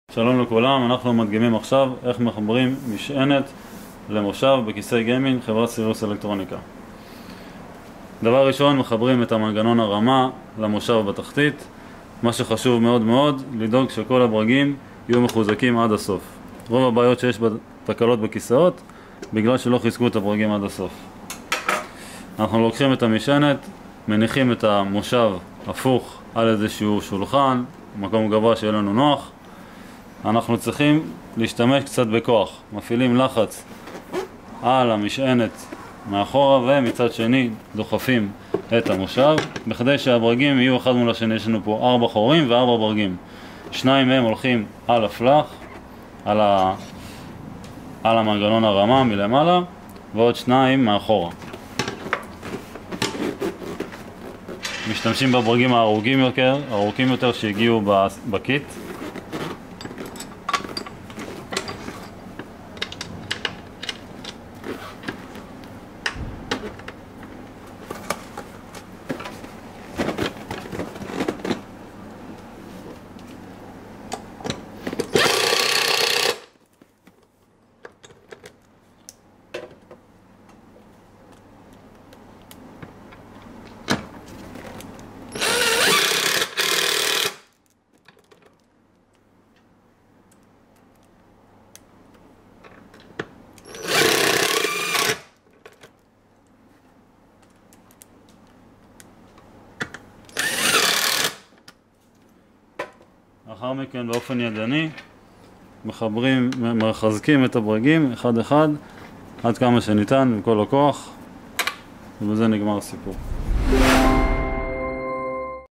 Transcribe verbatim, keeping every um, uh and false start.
שלום לכולם, אנחנו מדגימים עכשיו איך מחברים משענת למושב בכיסא גיימינג חברת סיריוס אלקטרוניקה. דבר ראשון, מחברים את המנגנון הרמה למושב בתחתית. מה שחשוב מאוד מאוד, לדאוג שכל הברגים יהיו מחוזקים עד הסוף. רוב הבעיות שיש בתקלות בכיסאות בגלל שלא חיזקו את הברגים עד הסוף. אנחנו לוקחים את המשענת, מניחים את המושב הפוך על איזשהו שולחן, מקום גבוה שיהיה לנו נוח. אנחנו צריכים להשתמש קצת בכוח, מפעילים לחץ על המשענת מאחורה ומצד שני דוחפים את המושב בכדי שהברגים יהיו אחד מול השני. יש לנו פה ארבע חורים וארבע ברגים, שניים מהם הולכים על הפלח, על, ה... על המנגנון הרמה מלמעלה, ועוד שניים מאחורה. משתמשים בברגים הארוכים יותר, ארוכים יותר שהגיעו בקיט. לאחר מכן באופן ידני מחברים, מחזקים את הברגים אחד אחד עד כמה שניתן עם כל הכוח, ובזה נגמר הסיפור.